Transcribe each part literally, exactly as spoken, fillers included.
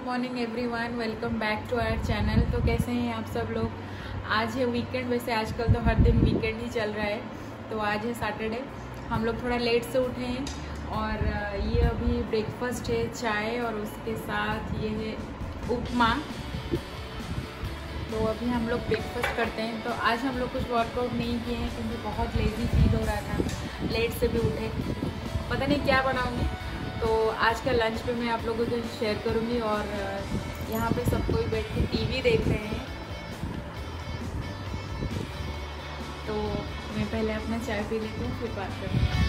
Morning everyone, welcome back to our channel. तो कैसे हैं आप सब लोग। आज है वीकेंड, वैसे आजकल तो हर दिन वीकेंड ही चल रहा है। तो आज है सैटरडे, हम लोग थोड़ा लेट से उठे हैं और ये अभी ब्रेकफास्ट है, चाय और उसके साथ ये है उपमा। तो अभी हम लोग ब्रेकफास्ट करते हैं। तो आज हम लोग कुछ वर्कआउट नहीं किए हैं क्योंकि बहुत लेज़ी फील हो रहा था, लेट से भी उठे। पता नहीं क्या बनाऊँगी, तो आज का लंच पे मैं आप लोगों को शेयर करूँगी। और यहाँ पे सब कोई बैठ के टीवी देख रहे हैं। तो मैं पहले अपना चाय पी लेती हूँ, फिर बात करूँगी।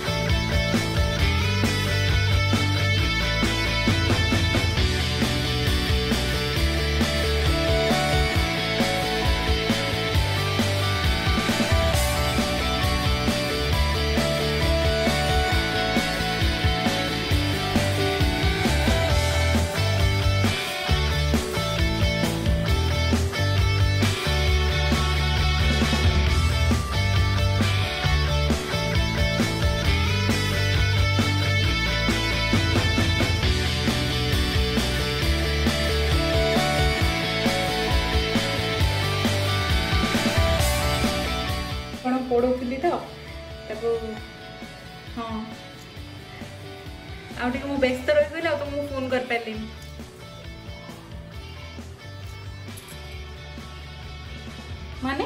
ପୋଡ଼ଉଥିଲି ତ ତାକୁ। ହଁ ଆଉ ଟିକେ ମୁଁ ବ୍ୟସ୍ତ ରହିଗଲି, ଆଉ ତୁମକୁ ଫୋନ୍ କରିପାରିଲିନି। ମାନେ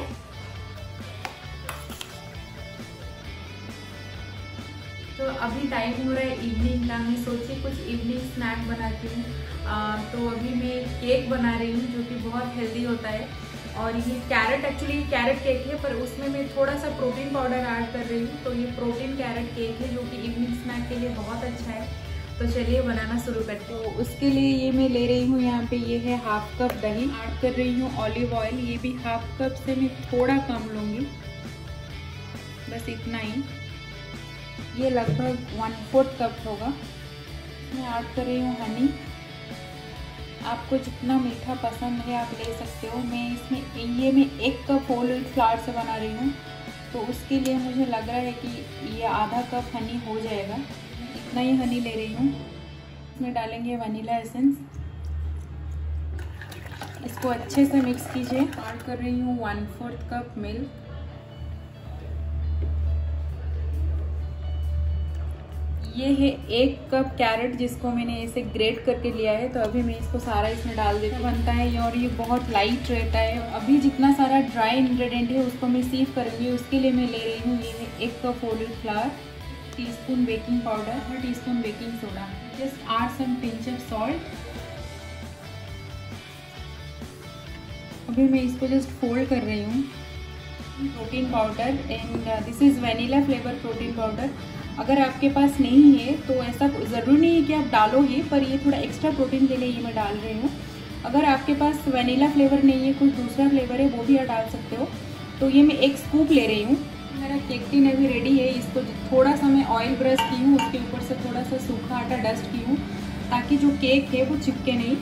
तो अभी टाइम हो रहा है इवनिंग का। मैं सोची कुछ इवनिंग स्नैक बनाती हूँ। तो अभी मैं केक बना रही हूँ जो कि बहुत हेल्दी होता है। और ये कैरेट, एक्चुअली कैरेट केक है, पर उसमें मैं थोड़ा सा प्रोटीन पाउडर ऐड कर रही हूँ। तो ये प्रोटीन कैरेट केक है जो कि इवनिंग स्नैक के लिए बहुत अच्छा है। तो चलिए बनाना शुरू करते हैं। तो उसके लिए ये मैं ले रही हूँ, यहाँ पे ये है हाफ कप दही, ऐड कर रही हूँ ऑलिव ऑयल। ये भी हाफ कप से मैं थोड़ा कम लूँगी, बस इतना ही। ये लगभग वन फोर्थ कप होगा। मैं ऐड कर रही हूँ हनी। आपको जितना मीठा पसंद है आप ले सकते हो। मैं इसमें ये मैं एक कप होल व्हीट फ्लावर से बना रही हूँ, तो उसके लिए मुझे लग रहा है कि ये आधा कप हनी हो जाएगा। इतना ही हनी ले रही हूँ। इसमें डालेंगे वनीला एसेंस। इसको अच्छे से मिक्स कीजिए। ऐड कर रही हूँ वन फोर्थ कप मिल्क। ये है एक कप कैरेट जिसको मैंने ऐसे ग्रेट करके लिया है। तो अभी मैं इसको सारा इसमें डाल देती हूँ। बनता है और ये बहुत लाइट रहता है। अभी जितना सारा ड्राई इंग्रेडिएंट है उसको मैं सीव करूँगी। उसके लिए मैं ले रही हूँ ये है एक cup whole wheat flour, teaspoon baking powder और teaspoon baking soda. Just add some pinch of salt. अभी मैं इसको जस्ट फोल्ड कर रही हूँ। Protein powder, and this is vanilla flavour protein powder. अगर आपके पास नहीं है तो ऐसा ज़रूरी नहीं है कि आप डालो ही, पर ये थोड़ा एक्स्ट्रा प्रोटीन के लिए ये मैं डाल रही हूँ। अगर आपके पास वनीला फ्लेवर नहीं है, कुछ दूसरा फ्लेवर है, वो भी आप डाल सकते हो। तो ये मैं एक स्कूप ले रही हूँ। मेरा केक टिन अभी रेडी है। इसको थोड़ा सा मैं ऑयल ब्रश की हूँ, उसके ऊपर से थोड़ा सा सूखा आटा डस्ट की हूँ ताकि जो केक है वो चिपके नहीं।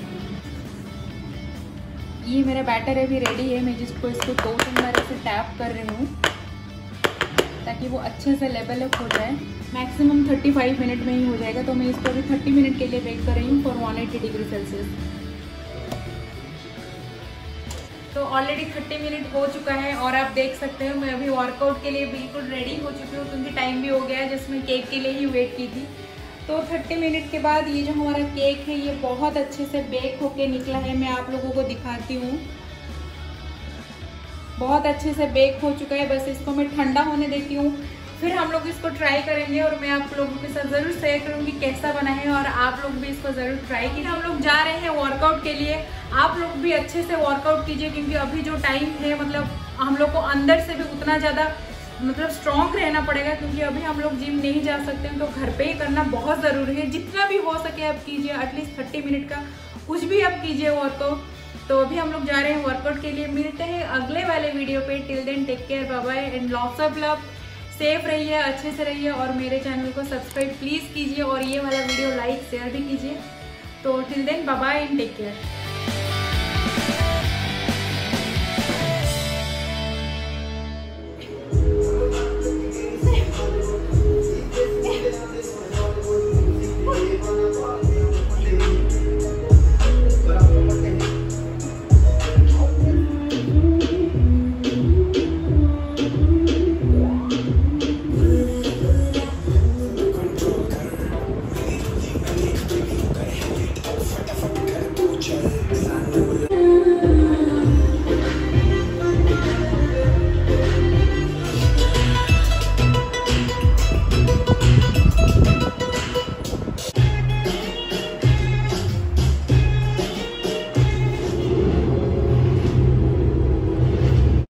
ये मेरा बैटर अभी रेडी है। मैं जिसको इसको दो तीन बार से टैप कर रही हूँ ताकि वो अच्छे से लेवल अप हो जाए। मैक्सिमम पैंतीस मिनट में ही हो जाएगा। तो मैं इसको अभी तीस मिनट के लिए बेक कर रही हूँ फॉर एक सौ अस्सी डिग्री सेल्सियस। तो ऑलरेडी तीस मिनट हो चुका है और आप देख सकते हो मैं अभी वर्कआउट के लिए बिल्कुल रेडी हो चुकी हूँ क्योंकि टाइम भी हो गया है जिसमें केक के लिए ही वेट की थी। तो तीस मिनट के बाद ये जो हमारा केक है ये बहुत अच्छे से बेक होके निकला है। मैं आप लोगों को दिखाती हूँ। बहुत अच्छे से बेक हो चुका है। बस इसको मैं ठंडा होने देती हूँ, फिर हम लोग इसको ट्राई करेंगे और मैं आप लोगों के साथ ज़रूर शेयर करूँगी कैसा बना है। और आप लोग भी इसको ज़रूर ट्राई कीजिए। हम लोग जा रहे हैं वर्कआउट के लिए। आप लोग भी अच्छे से वर्कआउट कीजिए क्योंकि अभी जो टाइम है, मतलब हम लोग को अंदर से भी उतना ज़्यादा मतलब स्ट्रॉन्ग रहना पड़ेगा क्योंकि अभी हम लोग जिम नहीं जा सकते हैं। तो घर पे ही करना बहुत ज़रूरी है। जितना भी हो सके आप कीजिए, एटलीस्ट तीस मिनट का कुछ भी आप कीजिए वर्कआउट। तो अभी हम लोग जा रहे हैं वर्कआउट के लिए। मिलते हैं अगले वाले वीडियो पे। Till then take care, bye bye and lots of love. Safe रहिए, अच्छे से रहिए और मेरे चैनल को सब्सक्राइब प्लीज़ कीजिए और ये वाला वीडियो लाइक शेयर भी कीजिए। तो till then bye bye and take care.